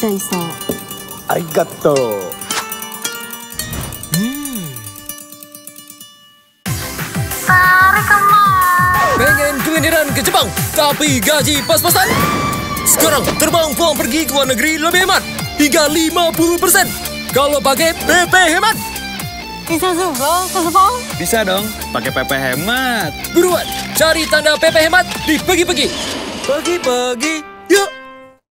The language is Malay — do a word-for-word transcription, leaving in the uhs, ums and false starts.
Daiso. Arigato. Hmm. Pengen kulineran ke Jepang tapi gaji pas-pasan? Sekarang terbang pulang pergi ke luar negeri lebih hemat hingga lima puluh persen kalau pakai P P Hemat. Bisa juga, Sasapong? Bisa dong, pakai P P Hemat. Buruan, cari tanda P P Hemat di Pergi-Pergi. Pergi-pergi, yuk!